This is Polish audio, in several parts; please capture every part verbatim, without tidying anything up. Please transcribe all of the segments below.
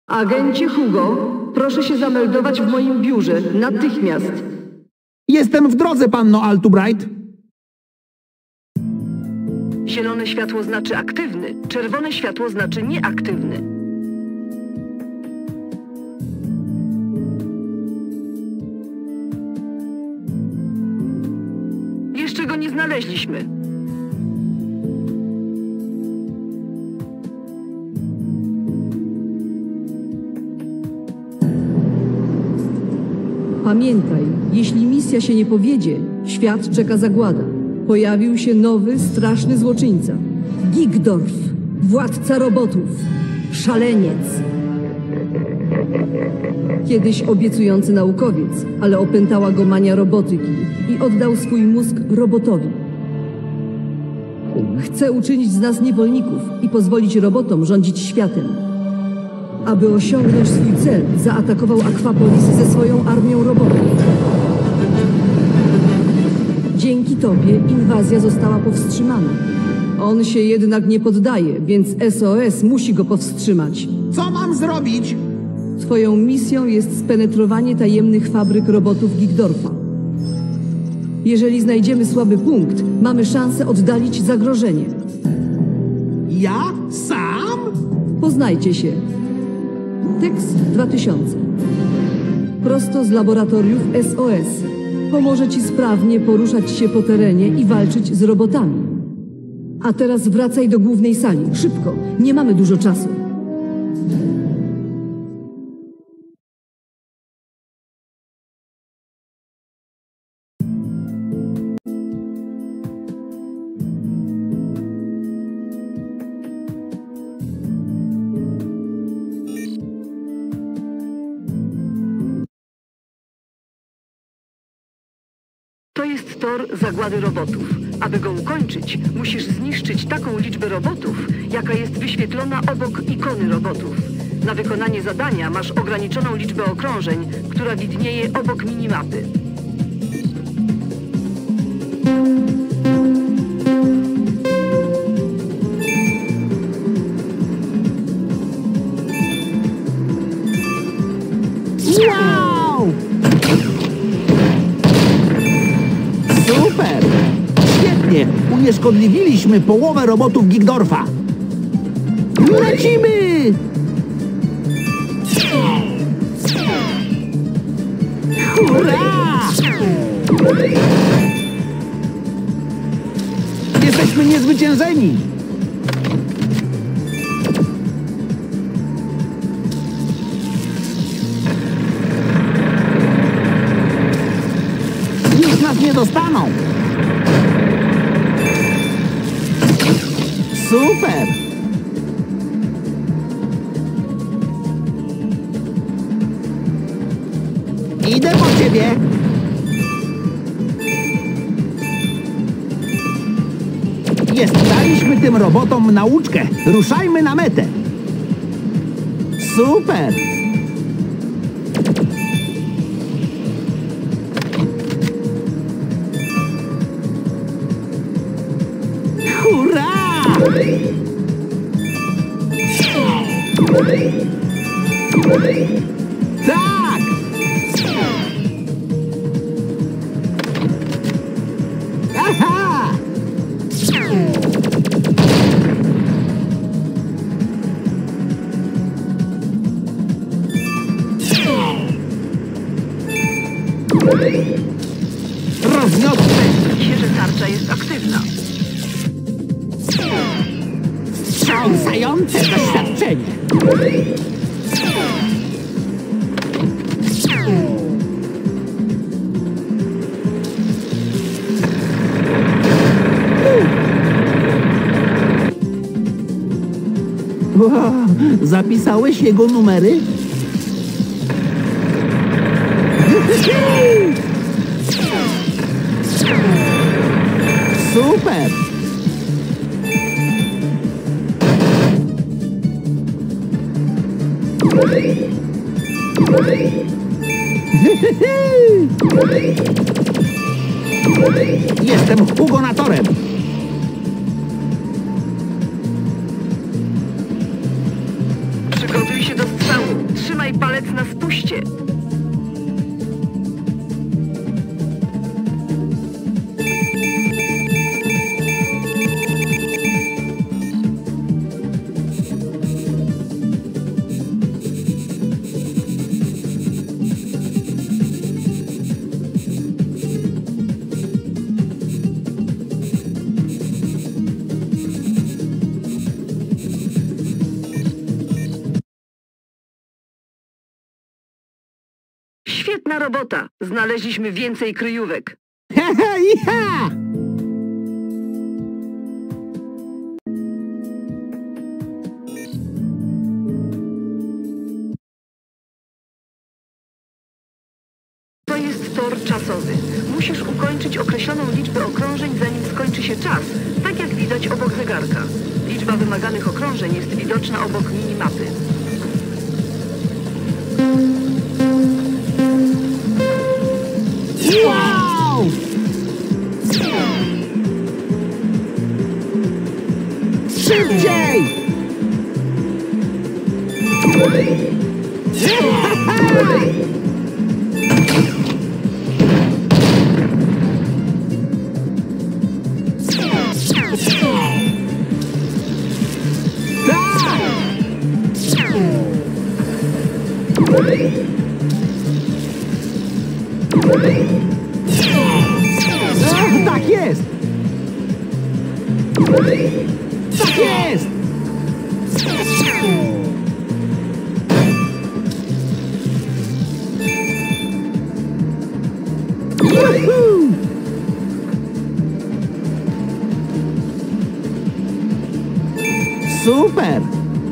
Agencie Hugo, proszę się zameldować w moim biurze natychmiast. Jestem w drodze, panno Altubright. Zielone światło znaczy aktywny, czerwone światło znaczy nieaktywny. Jeszcze go nie znaleźliśmy. Pamiętaj, jeśli misja się nie powiedzie, świat czeka zagłada. Pojawił się nowy, straszny złoczyńca. Gigdorf, władca robotów, szaleniec. Kiedyś obiecujący naukowiec, ale opętała go mania robotyki i oddał swój mózg robotowi. Chce uczynić z nas niewolników i pozwolić robotom rządzić światem. Aby osiągnąć swój cel, zaatakował Aquapolis ze swoją armią robotów. Dzięki tobie inwazja została powstrzymana. On się jednak nie poddaje, więc S O S musi go powstrzymać. Co mam zrobić? Twoją misją jest spenetrowanie tajemnych fabryk robotów Gigdorfa. Jeżeli znajdziemy słaby punkt, mamy szansę oddalić zagrożenie. Ja? Sam? Poznajcie się. Tex dwa tysiące. Prosto z laboratoriów S O S. Pomoże ci sprawnie poruszać się po terenie i walczyć z robotami. A teraz wracaj do głównej sali. Szybko, nie mamy dużo czasu. To jest tor zagłady robotów. Aby go ukończyć, musisz zniszczyć taką liczbę robotów, jaka jest wyświetlona obok ikony robotów. Na wykonanie zadania masz ograniczoną liczbę okrążeń, która widnieje obok minimapy. Wow! Super! Świetnie! Unieszkodliwiliśmy połowę robotów Gigdorfa. Lecimy! Hurra! Jesteśmy niezwyciężeni! Nic nas nie dostaną! Super! Idę po ciebie! Jest, daliśmy tym robotom nauczkę. Ruszajmy na metę. Super! Hurra! Tak! Aha! Rozniosę! Widzicie, że tarcza jest aktywna. Wstrząsające doświadczenie! Wow, zapisałeś jego numery? Super! Jestem Hugonatorem! Przygotuj się do strzału. Trzymaj palec na spuście. Świetna robota! Znaleźliśmy więcej kryjówek. Hehe, iha! To jest tor czasowy. Musisz ukończyć określoną liczbę okrążeń, zanim skończy się czas, tak jak widać obok zegarka. Liczba wymaganych okrążeń jest widoczna obok minimapy. Wow! Szybciej! Tak! Tak jest! Tak jest! Juhu! Super!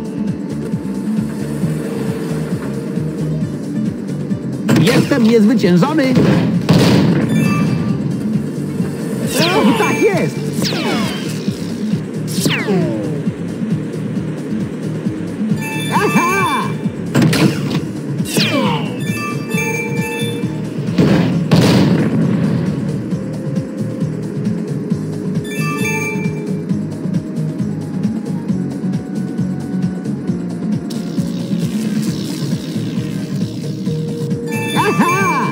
Jestem niezwyciężony! O, tak jest! Aha! Aha!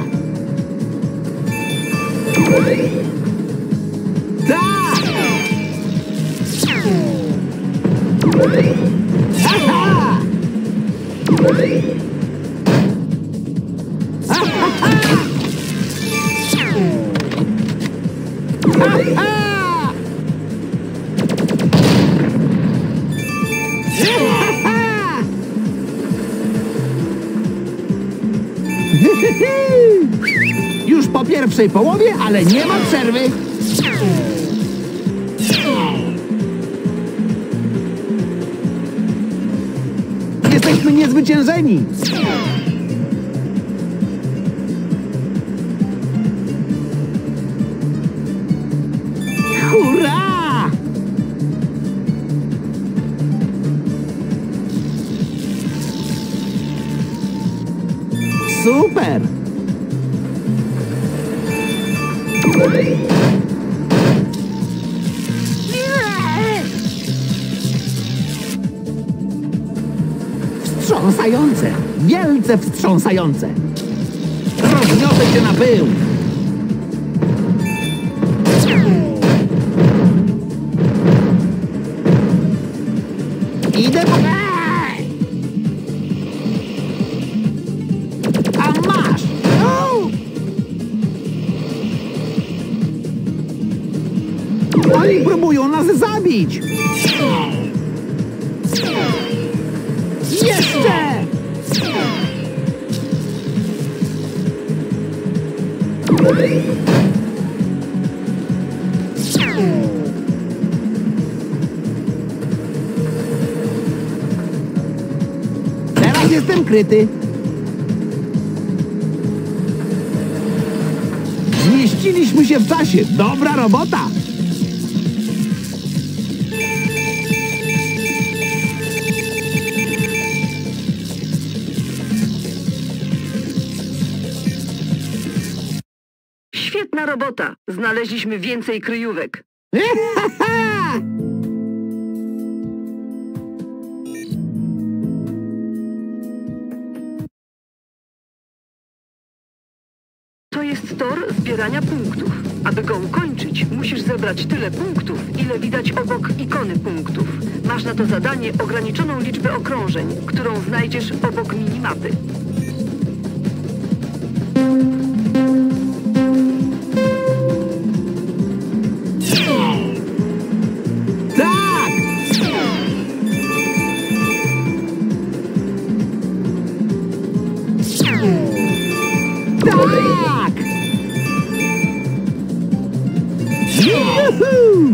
Tak! Aha! Aha! Aha! Już po pierwszej połowie, ale nie ma przerwy. Jesteśmy niezwyciężeni. Hurra! Super! Wstrząsające! Wielce wstrząsające! Rozniosę cię na pył! Idę po... A masz! O! Oni próbują nas zabić! Jeszcze! Teraz jestem kryty. Zmieściliśmy się w czasie. Dobra robota! Świetna robota! Znaleźliśmy więcej kryjówek. jest tor zbierania punktów. Aby go ukończyć, musisz zebrać tyle punktów, ile widać obok ikony punktów. Masz na to zadanie ograniczoną liczbę okrążeń, którą znajdziesz obok minimapy. Tak! Tak! Juhu!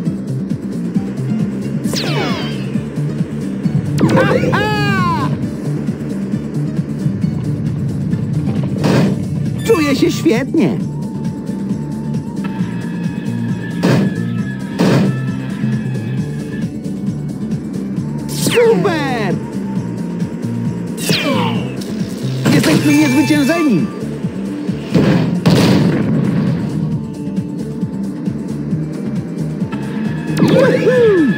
Ha-ha! Czuję się świetnie. Super! Jesteśmy niezwyciężeni! Juhu!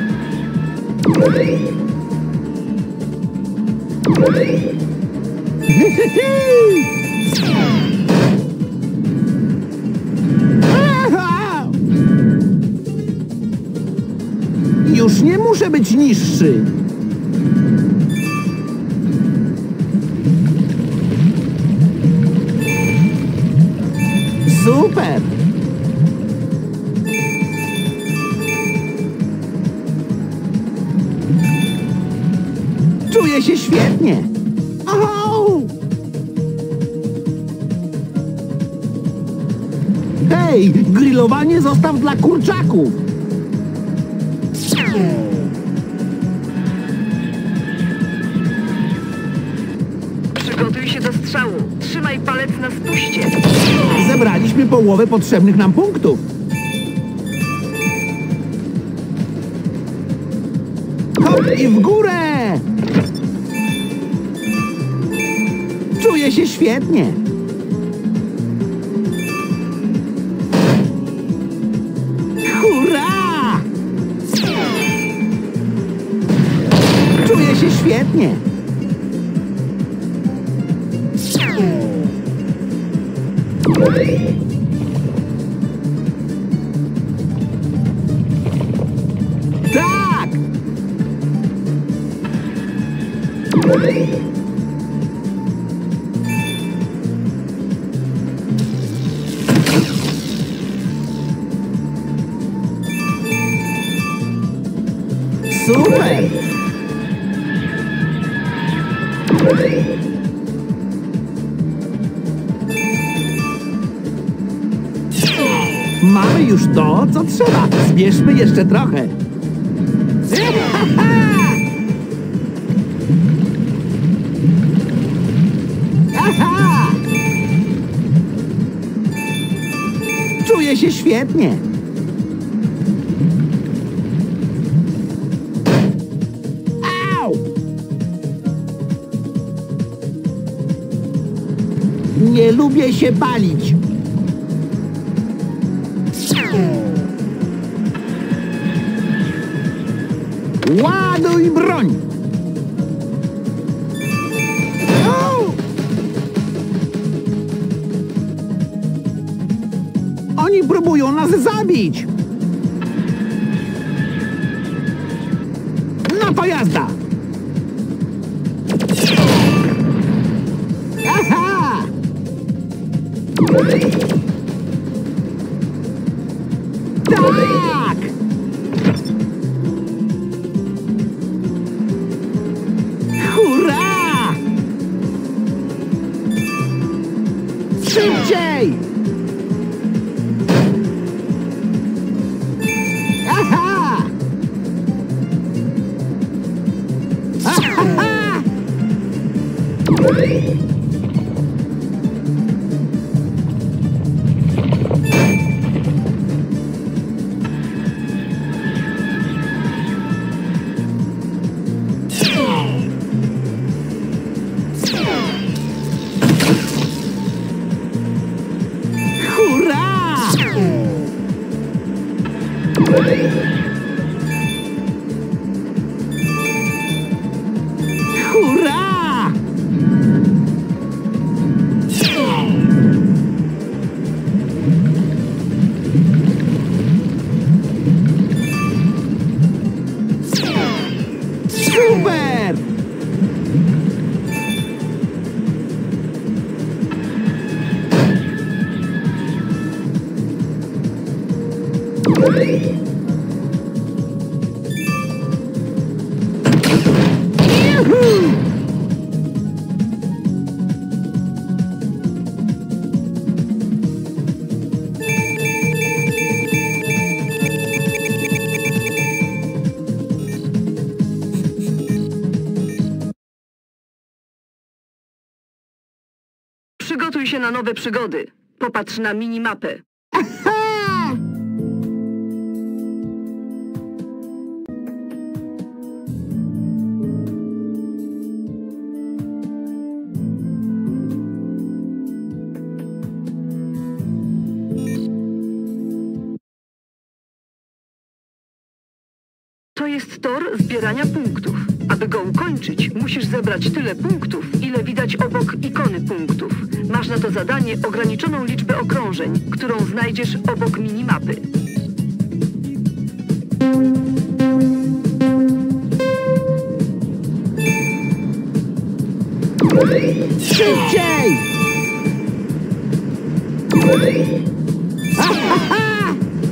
Aha! Już nie muszę być niższy. Super! Czuję się świetnie. Oho! Hej, grillowanie zostaw dla kurczaków. Przygotuj się do strzału. Trzymaj palec na spuście. Zebraliśmy połowę potrzebnych nam punktów. Hop i w górę! Czuję się świetnie. Hurra! Czuję się świetnie. Tak! Super! Mamy już to, co trzeba. Zbierzmy jeszcze trochę. Aha! Czuję się świetnie. Au! Nie lubię się palić. Ładuj broń! O! Oni próbują nas zabić! No to jazda! Aha! Tak! Hurra! Szybciej! Aha! Aha! Hurra! Hurra! Przygotuj się na nowe przygody. Popatrz na minimapę. Ha! To jest tor zbierania punktów. Aby go ukończyć, musisz zebrać tyle punktów, ile widać obok ikony punktów. Masz na to zadanie ograniczoną liczbę okrążeń, którą znajdziesz obok minimapy. Szybciej! Ha, ha, ha!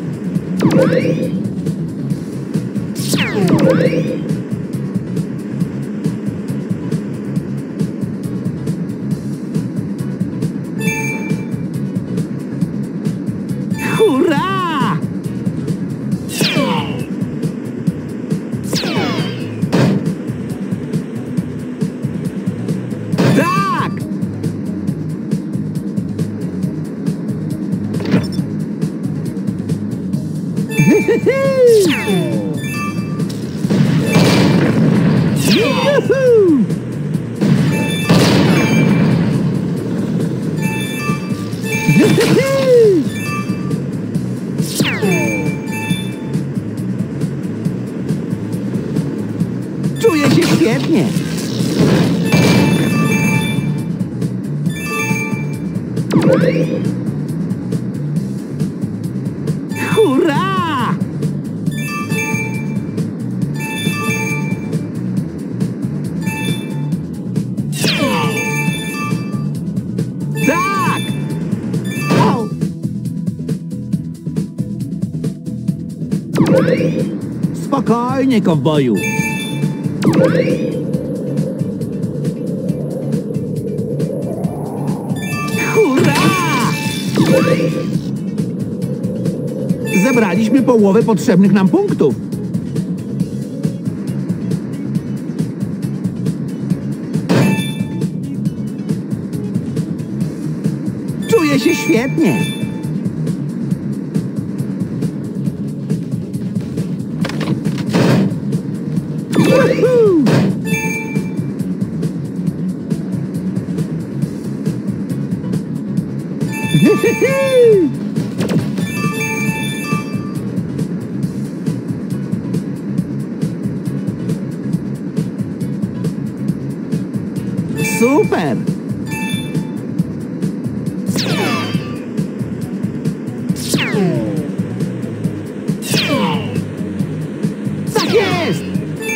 Hurra! Tak! Juhu! Czuję się świetnie. Hurra! Tak! O! Spokojnie, kowboju. Hurra! Zebraliśmy połowę potrzebnych nam punktów. Czuję się świetnie. Juhu! Super! Tak jest!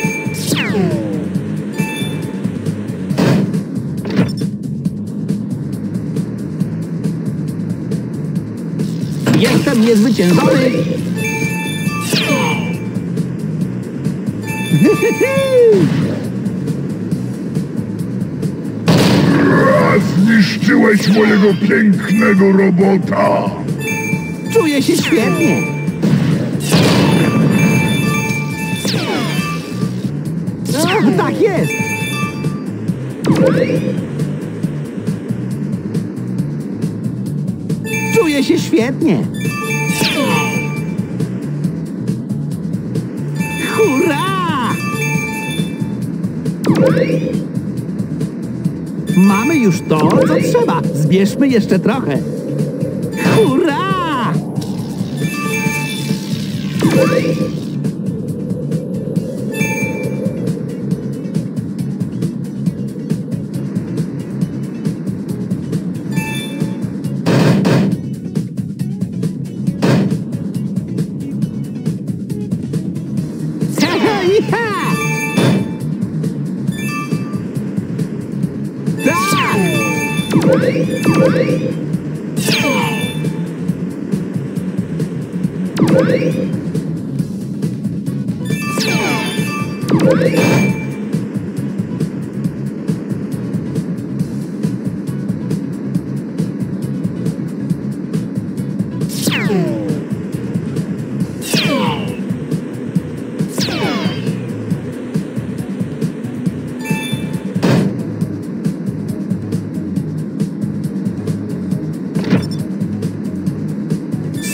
Jestem niezwyciężony! Zniszczyłeś mojego pięknego robota! Czuję się świetnie! O, tak jest! Czuję się świetnie! Hurra! Mamy już to, co trzeba. Zbierzmy jeszcze trochę. Hurra!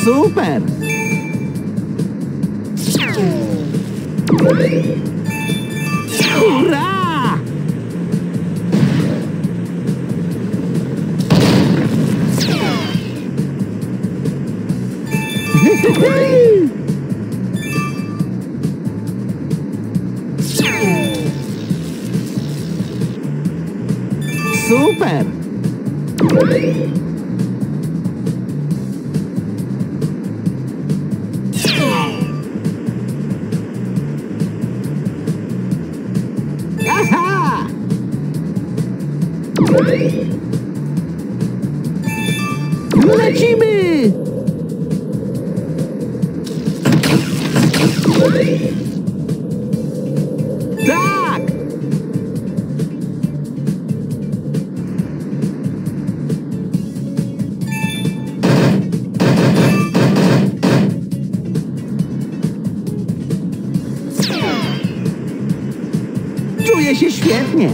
Super! Hurra! Super! Aha! Lecimy! Tak! Czuję się świetnie.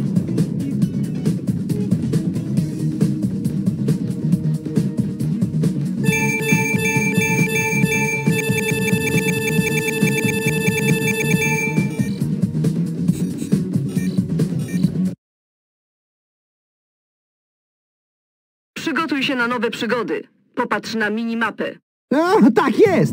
Przygotuj się na nowe przygody. Popatrz na minimapę. O, tak jest!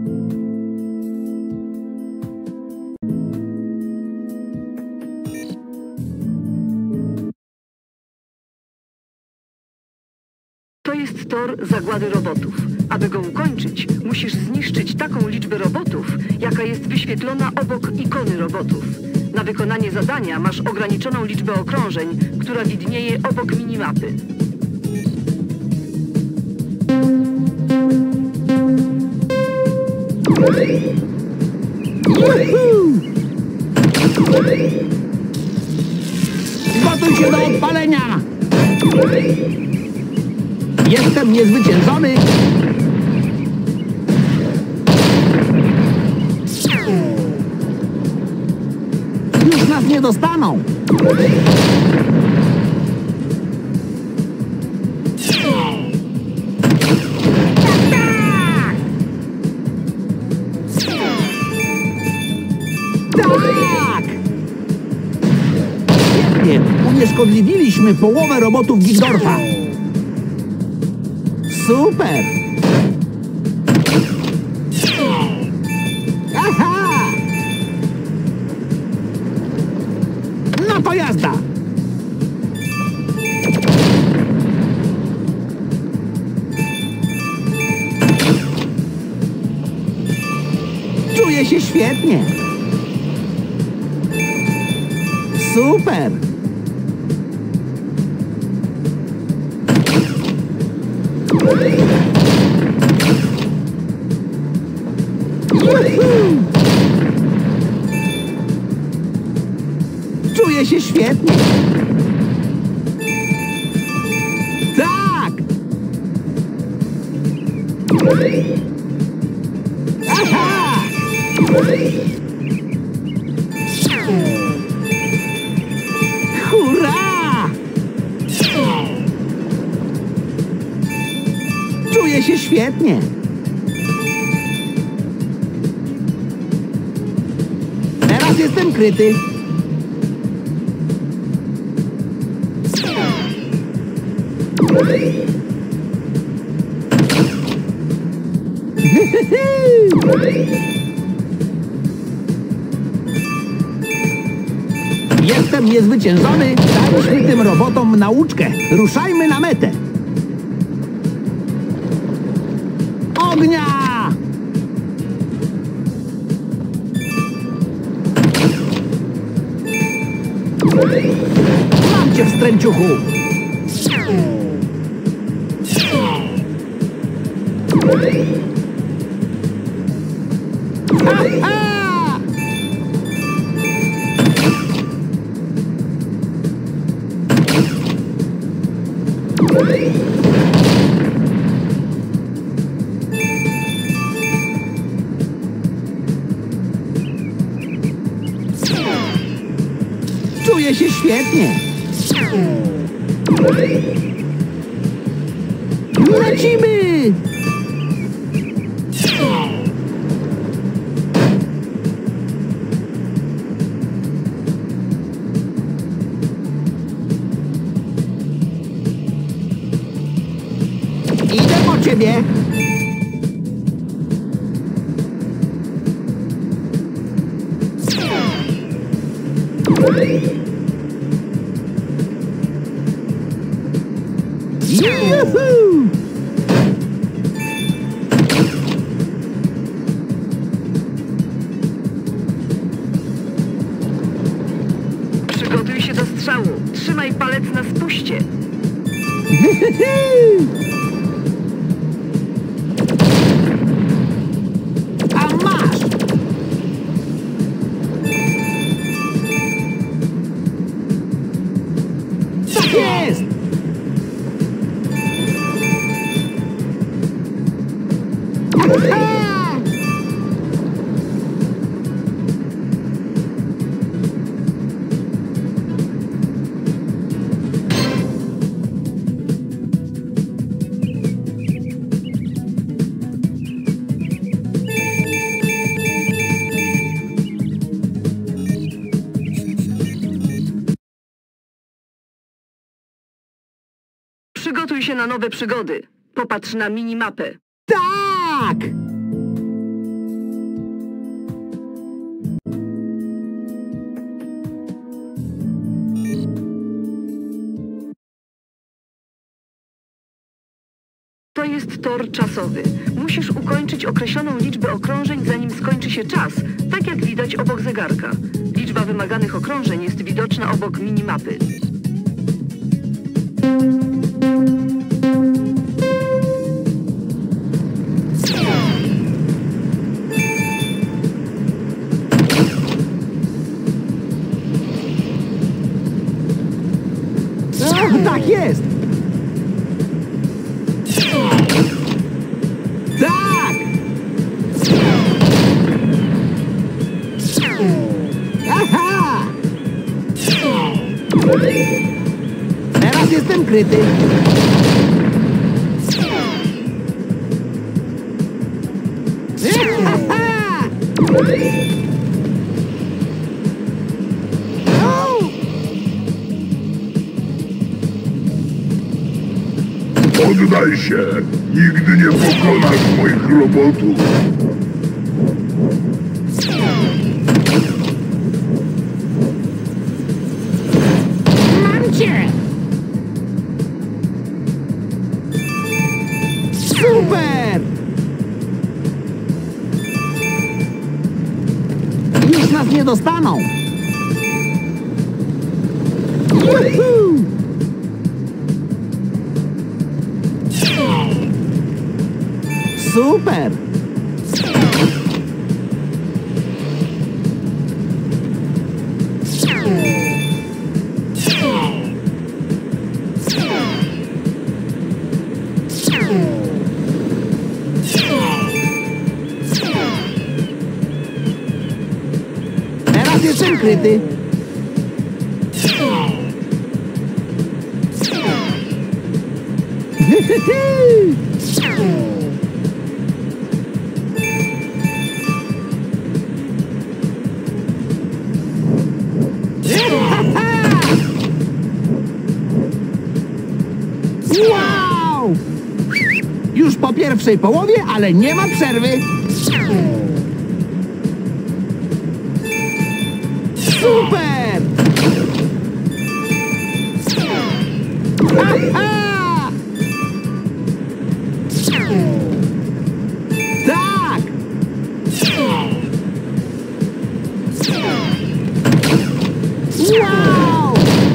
To jest tor zagłady robotów. Aby go ukończyć, musisz zniszczyć taką liczbę robotów, jaka jest wyświetlona obok ikony robotów. Na wykonanie zadania masz ograniczoną liczbę okrążeń, która widnieje obok minimapy. Juhu! Gotuj się do odpalenia! Jestem niezwyciężony! Już nas nie dostaną! Tak! Świetnie! Unieszkodliwiliśmy połowę robotów Gildorfa! Super! Aha! No to jazda! Czuję się świetnie! Super! Juhu! Czuję się świetnie! Tak! Aha! Hurra! Czuję się świetnie! Teraz jestem kryty! Jestem niezwyciężony! Daliśmy tym robotom nauczkę! Ruszajmy na metę! Ognia! Mam cię, wstręciuchu! Aha! Czuję się świetnie! Lecimy! ciebie! Juhu! Przygotuj się do strzału. Trzymaj palec na spuście. A masz! Tak jest! A! Przygotuj się na nowe przygody. Popatrz na minimapę. Tak! To jest tor czasowy. Musisz ukończyć określoną liczbę okrążeń, zanim skończy się czas, tak jak widać obok zegarka. Liczba wymaganych okrążeń jest widoczna obok minimapy. O, tak jest! Tak! Aha! Teraz jestem kryty. Aha! O! Poddaj się! Nigdy nie pokonasz moich robotów! Mam cię! Super! Już nas nie dostaną! Juhu! Super! Teraz jestem kryty. Wow! Już po pierwszej połowie, ale nie ma przerwy. Super! Aha! Tak! Wow!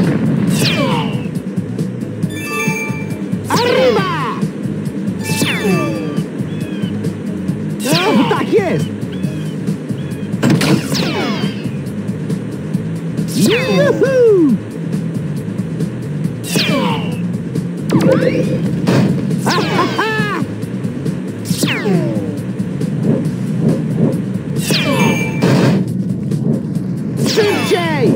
Arriba! O, tak jest! Juhu! Ha, ha, ha! Szybciej!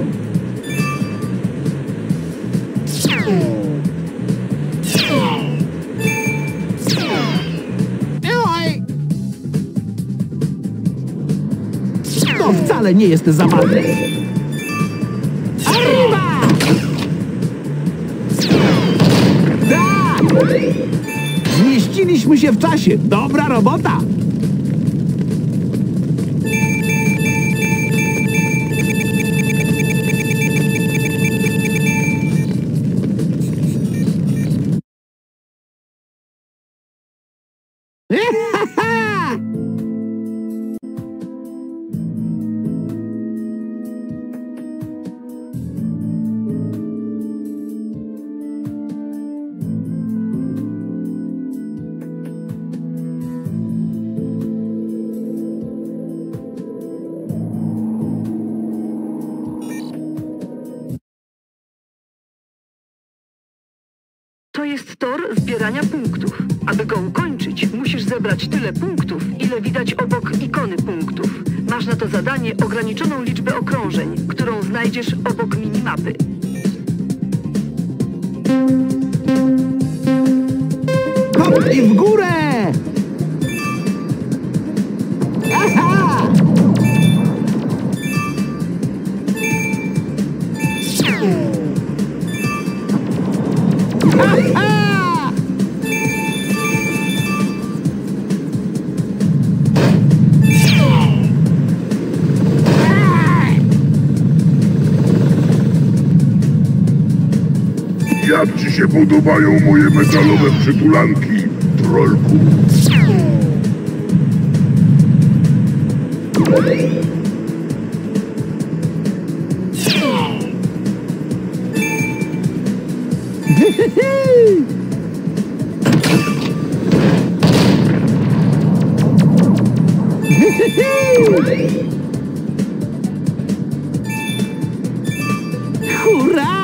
Oj! To wcale nie jest zabawne. Arriba! Tak! Zmieściliśmy Cofnęliśmy się w czasie. Dobra robota! To jest tor zbierania punktów. Aby go ukończyć, musisz zebrać tyle punktów, ile widać obok ikony punktów. Masz na to zadanie ograniczoną liczbę okrążeń, którą znajdziesz obok minimapy. Hop i w górę! Aha! Aha! Jak ci się podobają moje metalowe przytulanki, trolku? Hurra!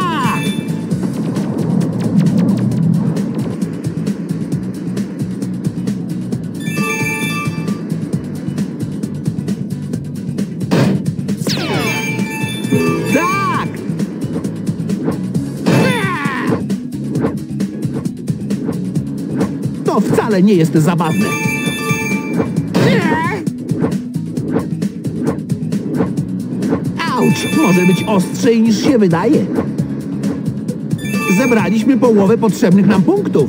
Tak! To wcale nie jest zabawne. Auć! Może być ostrzej niż się wydaje. Zebraliśmy połowę potrzebnych nam punktów.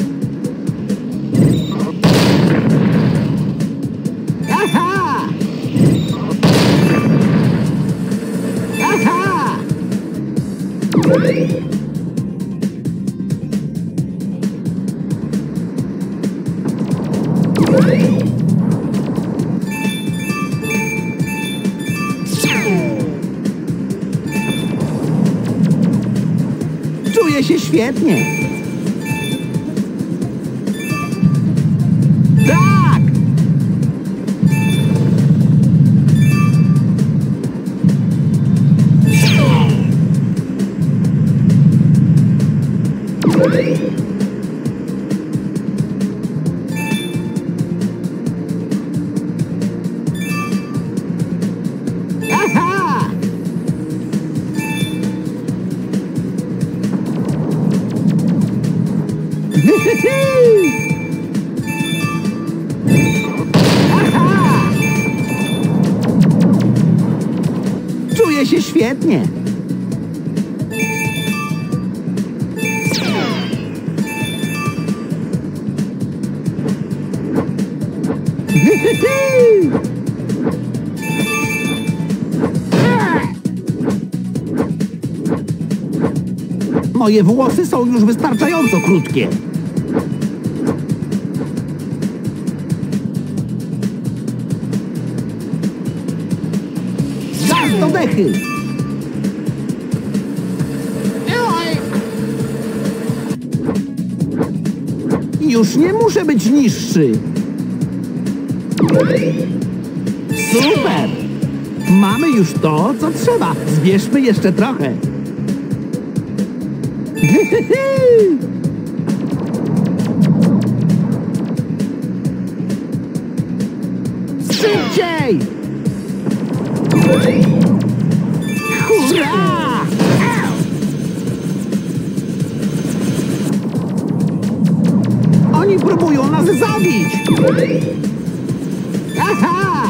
Aha! Aha! Czuję się świetnie. Tak! Aha! Aha! Czuję się świetnie. Moje włosy są już wystarczająco krótkie. Gaz do dechy! Już nie muszę być niższy. Super! Mamy już to, co trzeba. Zbierzmy jeszcze trochę. Szybciej! Hurra! Oni próbują nas zabić! Aha!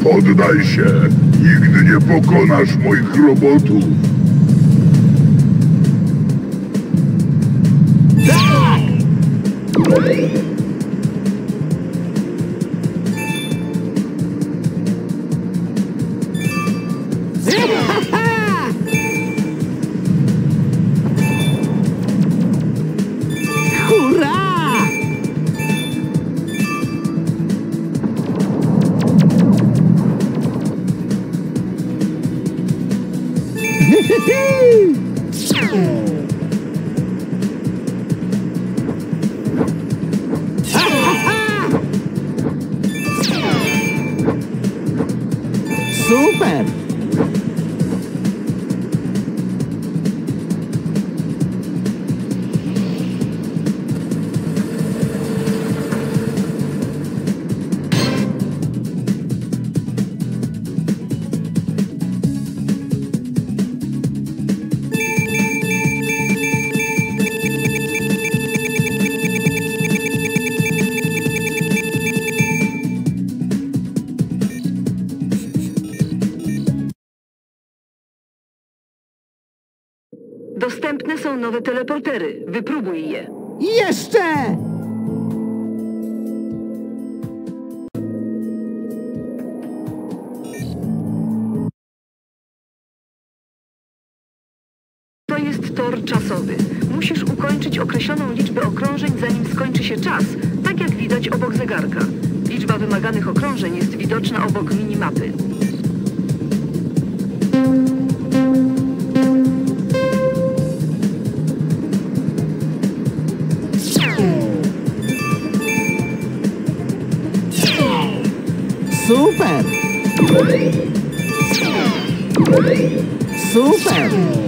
Poddaj się! Nigdy nie pokonasz moich robotów! Tak! Hurra! Super! Dostępne są nowe teleportery. Wypróbuj je. Jeszcze! To jest tor czasowy. Musisz ukończyć określoną liczbę okrążeń, zanim skończy się czas, tak jak widać obok zegarka. Liczba wymaganych okrążeń jest widoczna obok minimapy. Super! Super!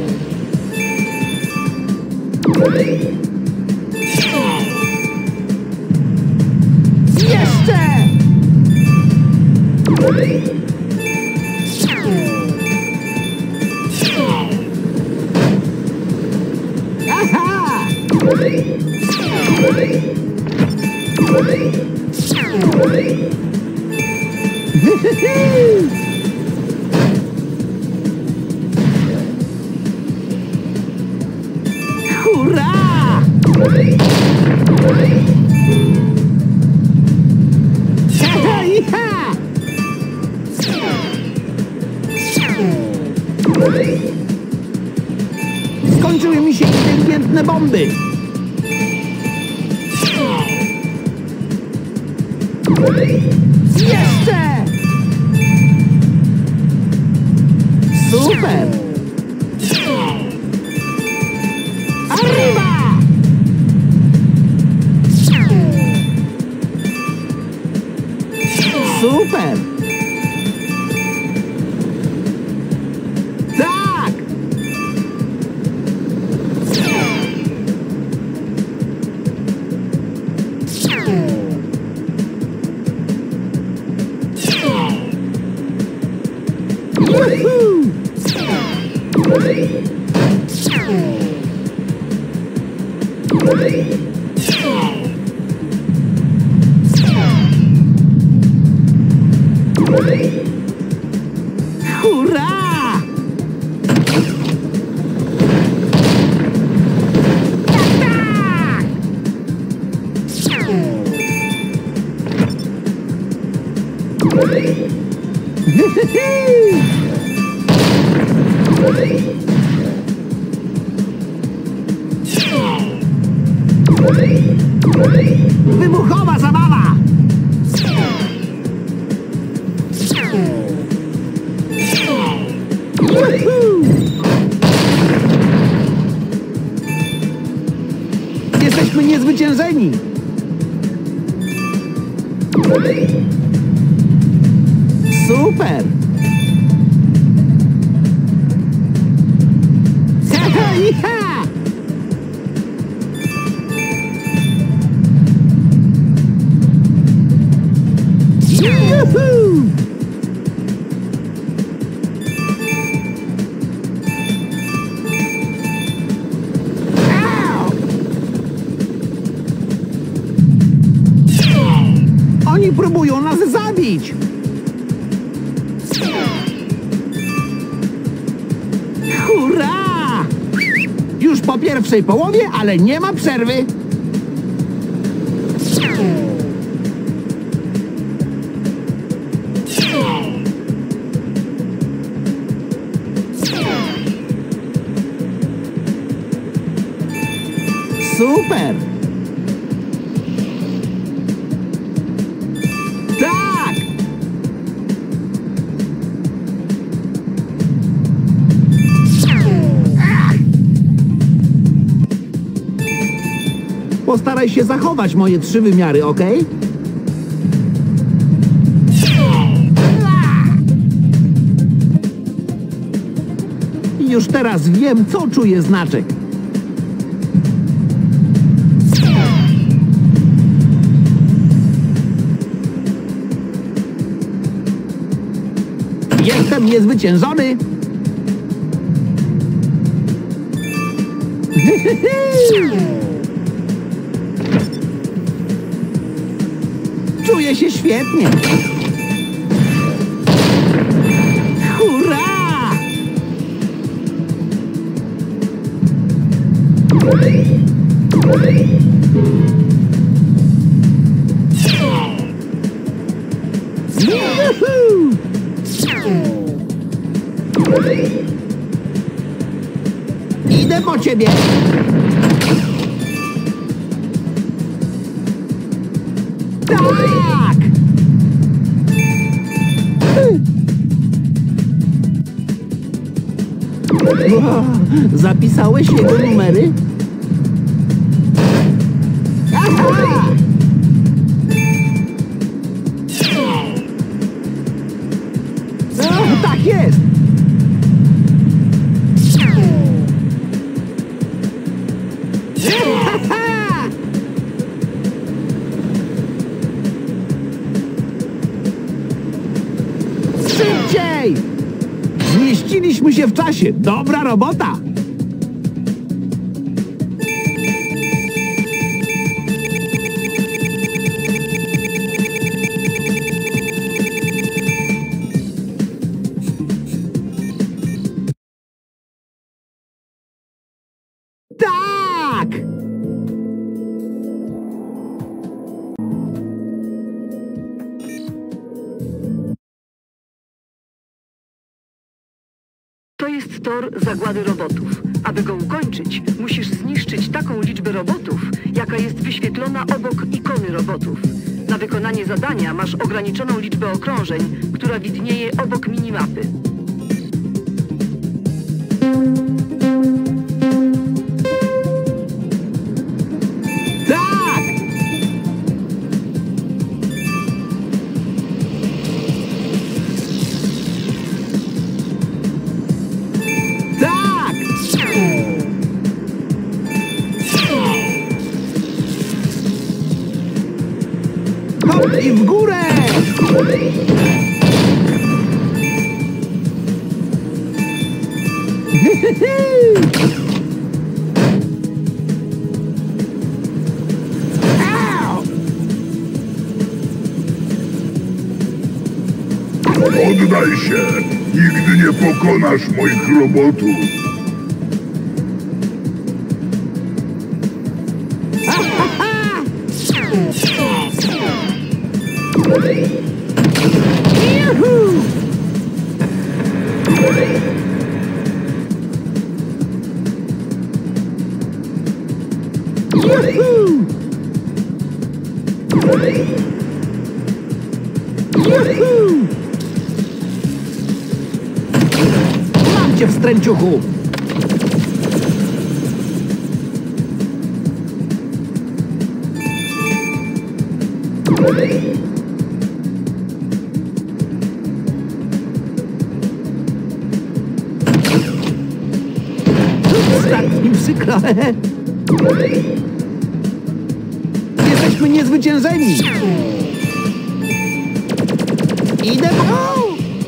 Jeszcze! Aha! Hurra! Ha-ha-ha! Skończyły mi się inteligentne bomby. Jeszcze! Super! Arriba! Super! Tak! Woohoo! Hurra! Tak, wybuchowa zabawa! Juhu! Jesteśmy niezwyciężeni! Super! Ha-ha-ha! Juhu! Au! Oni próbują nas zabić! Hurra! Już po pierwszej połowie, ale nie ma przerwy. Super! Tak! Postaraj się zachować moje trzy wymiary, ok? Już teraz wiem, co czuje znaczek. Jestem niezwyciężony! Czuję się świetnie! Hurra! Juhu! Idę po ciebie! Tak! Wow, zapisałeś jego numery? Aha! O, tak jest! Szybciej! Zmieściliśmy się w czasie. Dobra robota! Tak! To jest tor zagłady robotów. Aby go ukończyć, musisz zniszczyć taką liczbę robotów, jaka jest wyświetlona obok ikony robotów. Na wykonanie zadania masz ograniczoną liczbę okrążeń, która widnieje obok minimapy. Tak! Tak! Hop i w górę! Au! Oddaj się! Nigdy nie pokonasz moich robotów! Juhu! Juhu! Juhu! Mam cię w stręciuchu! Tak mi przykro. Jesteśmy niezwyciężeni. Idę po...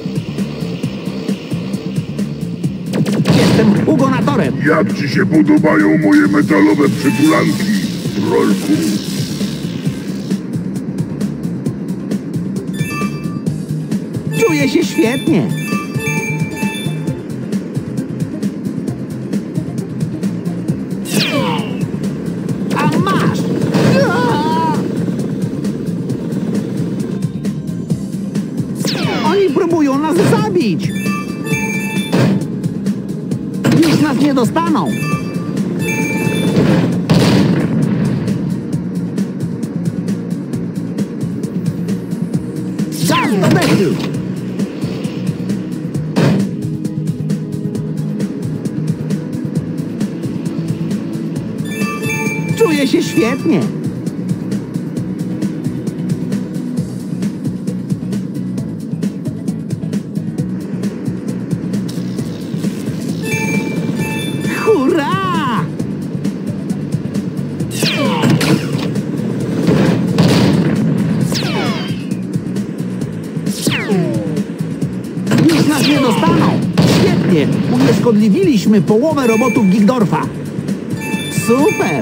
Jestem Hugonatorem. Jak ci się podobają moje metalowe przytulanki, trolku? Czuję Czuję się świetnie. A masz! Oni próbują nas zabić. Już nas nie dostaną. Czas do dechu. Czuję się świetnie. Hurra! Już nas nie dostaną. Świetnie. Unieszkodliwiliśmy połowę robotów Gigdorfa. Super!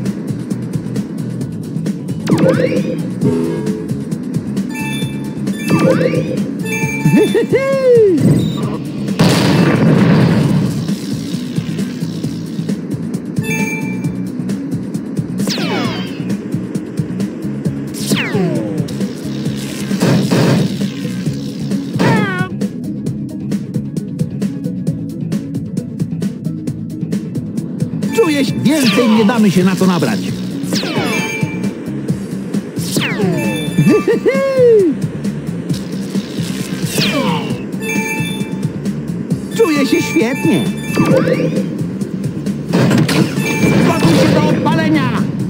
Czuję się... Więcej nie damy się na to nabrać. Czuję się świetnie. Gotuj się do odpalenia.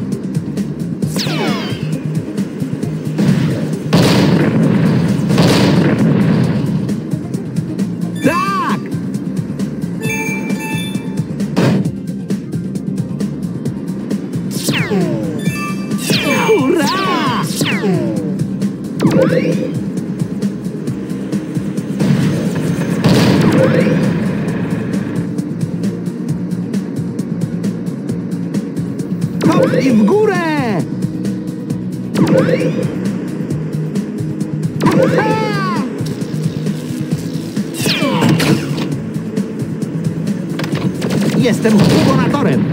Tak! Hurra! Hop i w górę! Ha! Jestem gubernatorem.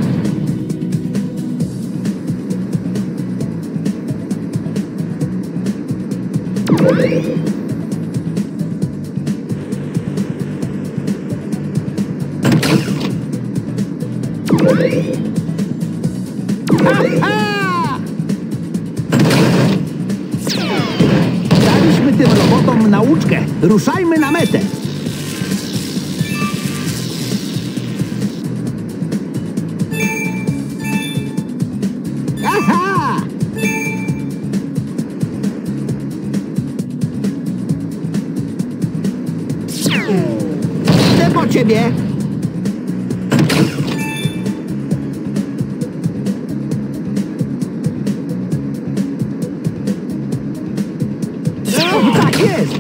Aha! Daliśmy tym robotom nauczkę. Ruszajmy na metę. Aha! Idę po ciebie. No, tak jest.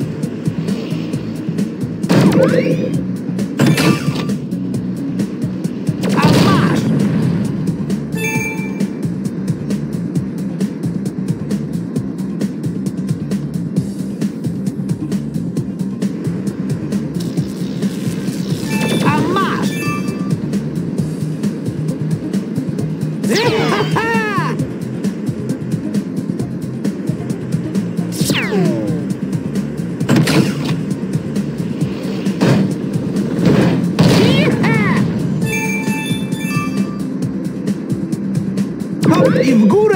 A masz. A masz. Ha-ha! Hop i w górę!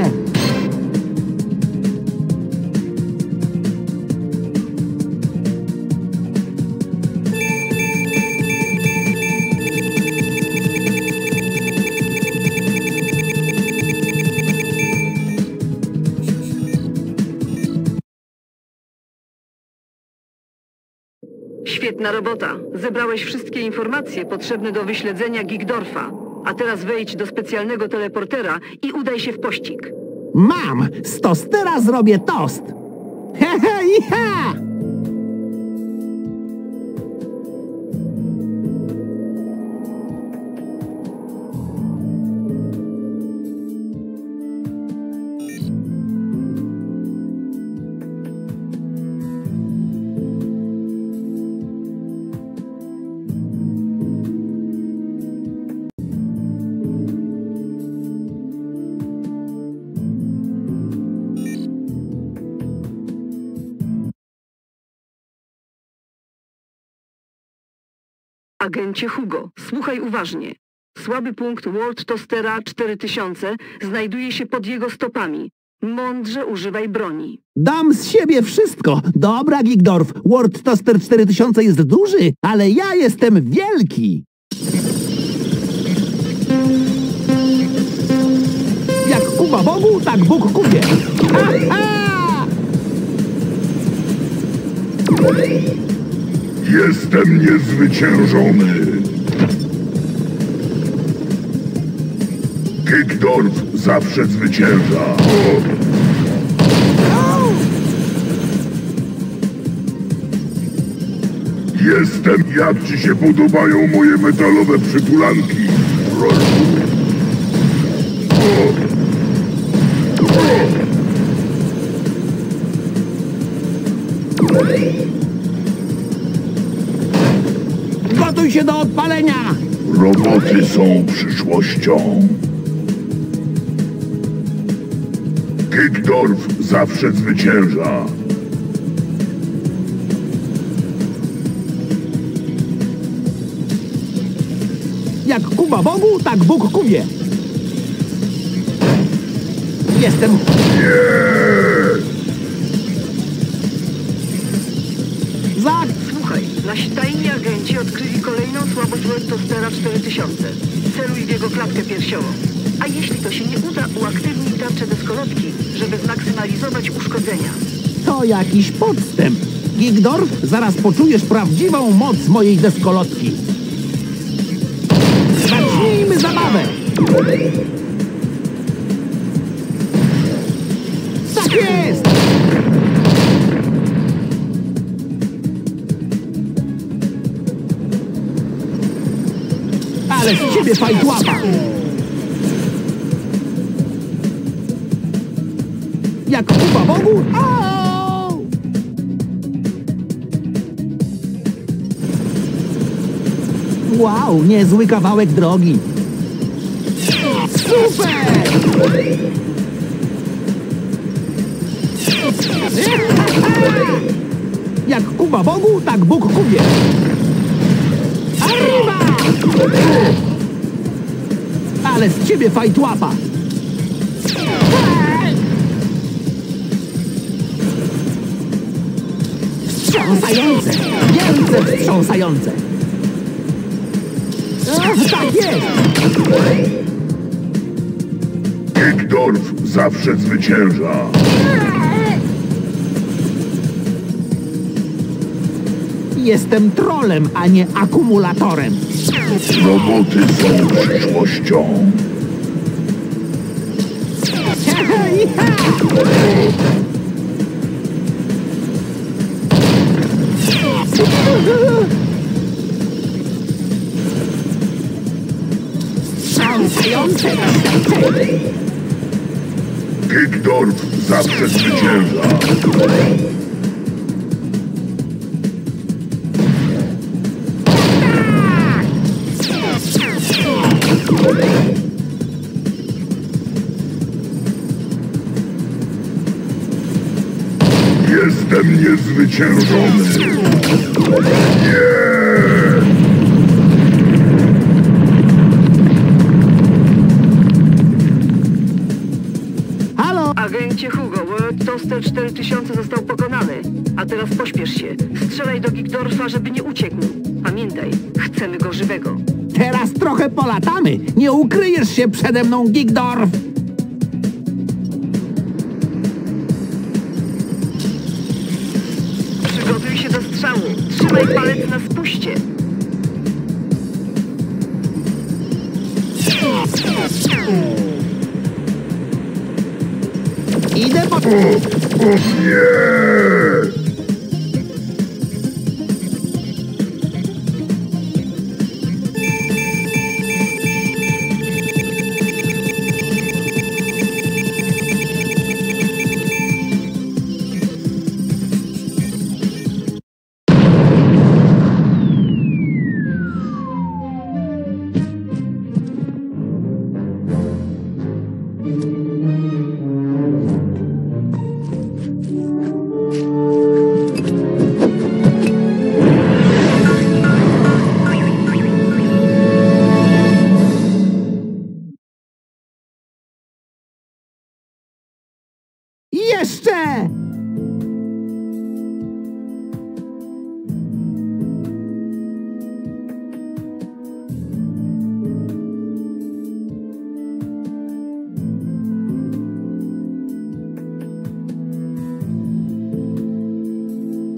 Świetna robota. Zebrałeś wszystkie informacje potrzebne do wyśledzenia Gigdorfa. A teraz wejdź do specjalnego teleportera i udaj się w pościg. Mam! Z tostera zrobię tost! Hehe, iha! Agencie Hugo, słuchaj uważnie. Słaby punkt World Toastera cztery tysiące znajduje się pod jego stopami. Mądrze używaj broni. Dam z siebie wszystko. Dobra, Gigdorf. World Toaster cztery tysiące jest duży, ale ja jestem wielki. Jak Kuba Bogu, tak Bóg Kubie. Ha, ha! Jestem niezwyciężony. Gigdorf zawsze zwycięża. Jestem, jak ci się podobają moje metalowe przytulanki, trolku? Gotuj się do odpalenia! Roboty są przyszłością. Gigdorf zawsze zwycięża. Jak Kuba Bogu, tak Bóg Kubie. Jestem... Za... Słuchaj, nasi tajni agenci odkryli kolejną słabość World Toastera cztery tysiące. Celuj w jego klatkę piersiową. A jeśli to się nie uda, uaktywnij tarczę deskolotki, żeby zmaksymalizować uszkodzenia. To jakiś podstęp. Gigdorf, zaraz poczujesz prawdziwą moc mojej deskolotki. Zacznijmy zabawę! Tak jest! Ale z ciebie fajtłapa! Jak Kuba Bogu? Au! Wow, niezły kawałek drogi. Super! Jak Kuba Bogu, tak Bóg Kubie. Arriba! Ale z ciebie fajtłapa. Wstrząsające! Wielce wstrząsające! Ach, tak jest! Gigdorf zawsze zwycięża. Jestem trolem, a nie akumulatorem. Roboty są przyszłością. Wstrząsające doświadczenie! Gigdorf zawsze zwycięża. Jestem niezwyciężony. Nie! Agencie Hugo, World Toaster cztery tysiące został pokonany. A teraz pośpiesz się. Strzelaj do Gigdorfa, żeby nie uciekł. Pamiętaj, chcemy go żywego. Teraz trochę polatamy. Nie ukryjesz się przede mną, Gigdorf. Przygotuj się do strzału. Trzymaj palec na spuście. Idę po... O, o nie!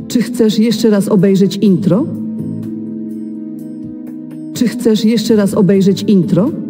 Czy chcesz jeszcze raz obejrzeć intro? Czy chcesz jeszcze raz obejrzeć intro?